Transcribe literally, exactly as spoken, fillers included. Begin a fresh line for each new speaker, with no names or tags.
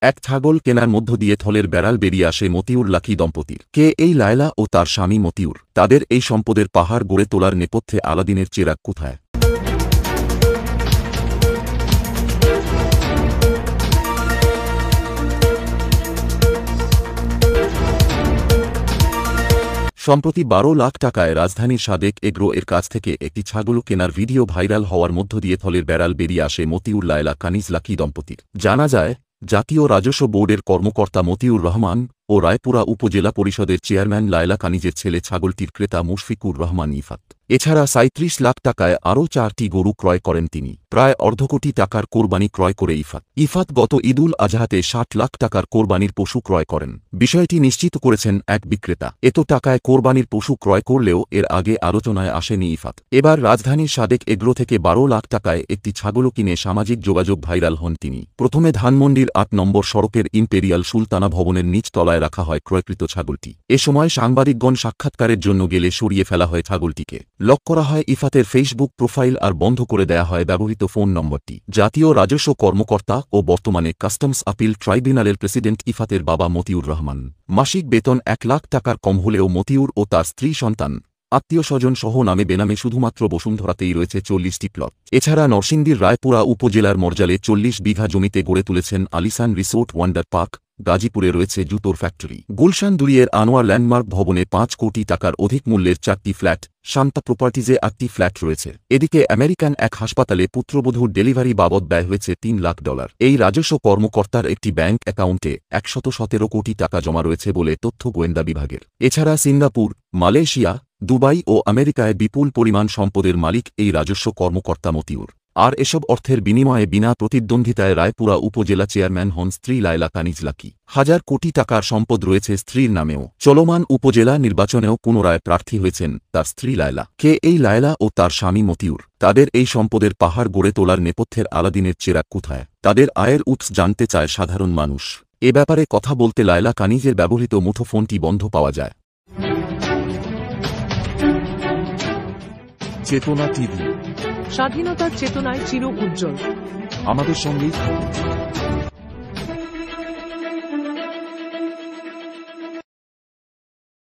এক ছাগল কেনার মধ্য দিয়ে থলের বেড়াল বেরিয়ে আসে মতিউর লাকি দম্পতির। কে এই লায়লা ও তার স্বামী মতিউর? তাদের এই সম্পদের পাহাড় গড়ে তোলার নেপথ্যে আলাদিনের চেরাগ কোথায়? সম্প্রতি বারো লাখ টাকায় রাজধানীর সাদেক এগ্রো এর কাছ থেকে একটি ছাগল কেনার ভিডিও ভাইরাল হওয়ার মধ্য দিয়ে থলের বেড়াল বেরিয়ে আসে মতিউর লায়লা কানিজ লাকি দম্পতির। জানা যায়, জাতীয় রাজস্ব বোর্ডের কর্মকর্তা মতিউর রহমান ও রায়পুরা উপজেলা পরিষদের চেয়ারম্যান লায়লা কানিজের ছেলে ছাগলটির ক্রেতা মুশফিকুর রহমান ইফাত। এছাড়া সাঁইত্রিশ লাখ টাকায় আরও চারটি গরু ক্রয় করেন তিনি। প্রায় অর্ধকোটি টাকার কোরবানি ক্রয় করে ইফাত ইফাত গত ঈদুল আজহাতে ষাট লাখ টাকার কোরবানির পশু ক্রয় করেন। বিষয়টি নিশ্চিত করেছেন এক বিক্রেতা। এত টাকায় কোরবানির পশু ক্রয় করলেও এর আগে আলোচনায় আসেনি ইফাত। এবার রাজধানীর সাদেক এগ্রো থেকে বারো লাখ টাকায় একটি ছাগল কিনে সামাজিক যোগাযোগ ভাইরাল হন তিনি। প্রথমে ধানমন্ডির আট নম্বর সড়কের ইম্পেরিয়াল সুলতানা ভবনের নিচ তলায় রাখা হয় ক্রয়কৃত ছাগলটি। এ সময় সাংবাদিকগণ সাক্ষাৎকারের জন্য গেলে সরিয়ে ফেলা হয় ছাগলটিকে। লক করা হয় ইফাতের ফেসবুক প্রোফাইল আর বন্ধ করে দেয়া হয় ব্যবহৃত ফোন নম্বরটি। জাতীয় রাজস্ব কর্মকর্তা ও বর্তমানে কাস্টমস আপিল ট্রাইব্যুনালের প্রেসিডেন্ট ইফাতের বাবা মতিউর রহমান। মাসিক বেতন এক লাখ টাকার কম হলেও মতিউর ও তার স্ত্রী সন্তান আত্মীয় স্বজন সহ নামে বেনামে শুধুমাত্র বসুন্ধরাতেই রয়েছে চল্লিশটি প্লট। এছাড়া নরসিংদীর রায়পুরা উপজেলার মরজালে চল্লিশ বিঘা জমিতে গড়ে তুলেছেন আলিসান রিসোর্ট ওয়ান্ডার পার্ক। গাজীপুরে রয়েছে জুতোর ফ্যাক্টরি। গুলশান দুলিয়ের আনোয়ার ল্যান্ডমার্ক ভবনে পাঁচ কোটি টাকার অধিক মূল্যের চারটি ফ্ল্যাট, শান্তা প্রপার্টিজে আটটি ফ্ল্যাট রয়েছে। এদিকে আমেরিকান এক হাসপাতালে পুত্রবধূর ডেলিভারি বাবদ ব্যয় হয়েছে তিন লাখ ডলার। এই রাজস্ব কর্মকর্তার একটি ব্যাংক অ্যাকাউন্টে একশত সতেরো কোটি টাকা জমা রয়েছে বলে তথ্য গোয়েন্দা বিভাগের। এছাড়া সিঙ্গাপুর, মালয়েশিয়া, দুবাই ও আমেরিকায় বিপুল পরিমাণ সম্পদের মালিক এই রাজস্ব কর্মকর্তা মতিউর। আর এসব অর্থের বিনিময়ে বিনা প্রতিদ্বন্দ্বিতায় রায়পুরা উপজেলা চেয়ারম্যান হন স্ত্রী লায়লা কানিজ লাকি। হাজার কোটি টাকার সম্পদ রয়েছে স্ত্রীর নামেও। চলমান উপজেলা নির্বাচনেও পুনরায় প্রার্থী হয়েছেন তার স্ত্রী লায়লা। কে এই লায়লা ও তার স্বামী মতিউর? তাদের এই সম্পদের পাহাড় গড়ে তোলার নেপথ্যের আলাদিনের চেরাগ কোথায়? তাদের আয়ের উৎস জানতে চায় সাধারণ মানুষ। এ ব্যাপারে কথা বলতে লায়লা কানিজের ব্যবহৃত মুঠোফোনটি বন্ধ পাওয়া যায়।
চেতনা টিভি,
স্বাধীনতার চেতনায় চির উজ্জ্বল।
আমাদের সঙ্গেই থাকুন।